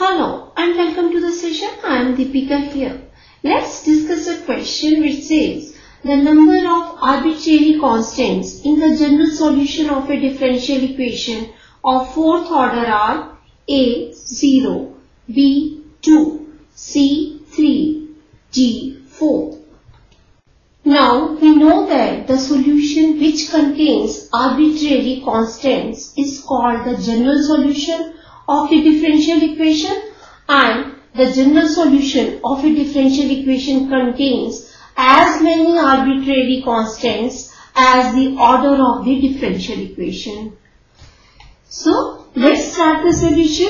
Hello and welcome to the session. I am Deepika here. Let's discuss a question which says the number of arbitrary constants in the general solution of a differential equation of fourth order are A0, B2, C3, D4. Now we know that the solution which contains arbitrary constants is called the general solution of a differential equation, and the general solution of a differential equation contains as many arbitrary constants as the order of the differential equation. So let's start the solution.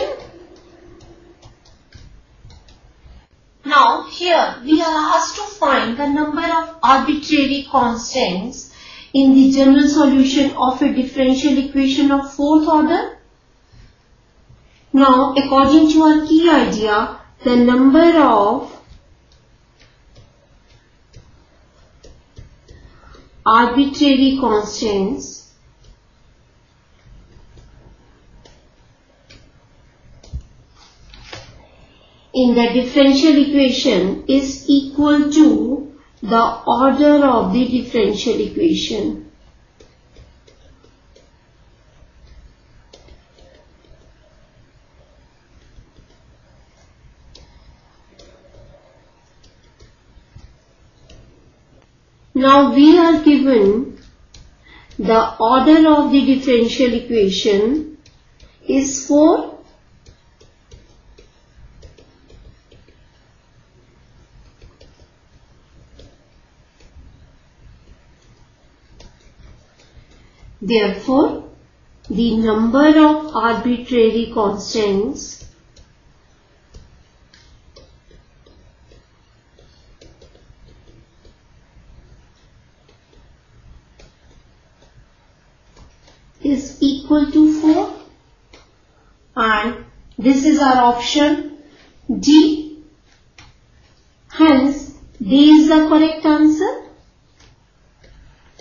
Now here we are asked to find the number of arbitrary constants in the general solution of a differential equation of fourth order. Now according to our key idea, the number of arbitrary constants in the differential equation is equal to the order of the differential equation. Now we are given the order of the differential equation is 4. Therefore, the number of arbitrary constants is equal to 4, and this is our option D. Hence, D is the correct answer.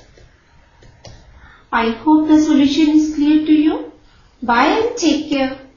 I hope the solution is clear to you. Bye and take care.